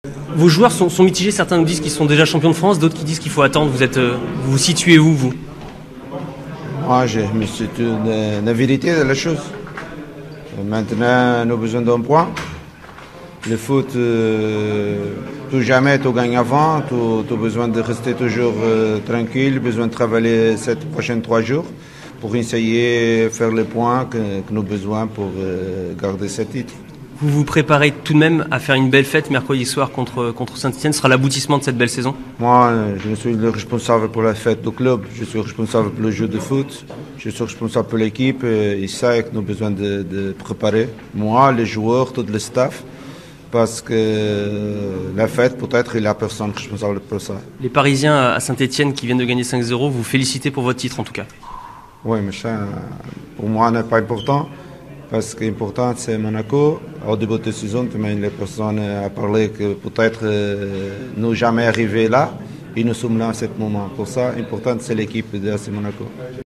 Vos joueurs sont mitigés, certains nous disent qu'ils sont déjà champions de France, d'autres qui disent qu'il faut attendre. Vous vous situez où, vous? Moi, mais c'est la vérité de la chose. Maintenant, nous avons besoin d'un point. Le foot, tout jamais, tu gagnes avant. Tu as besoin de rester toujours tranquille, besoin de travailler ces prochains 3 jours pour essayer de faire les points que nous avons besoin pour garder ce titre. Vous vous préparez tout de même à faire une belle fête mercredi soir contre Saint-Etienne. Ce sera l'aboutissement de cette belle saison? Moi, je suis le responsable pour la fête du club. Je suis responsable pour le jeu de foot. Je suis responsable pour l'équipe. Ils savent que nous avons besoin de préparer. Moi, les joueurs, tout le staff. Parce que la fête, peut-être, il n'y a personne responsable pour ça. Les Parisiens à Saint-Etienne qui viennent de gagner 5-0, vous félicitez pour votre titre en tout cas. Oui, mais ça, pour moi, n'est pas important. Parce que l'important, c'est Monaco. Au début de saison, les personnes ont parlé que peut-être nous jamais arriver là. Et nous sommes là à ce moment. Pour ça, l'important, c'est l'équipe de AC Monaco.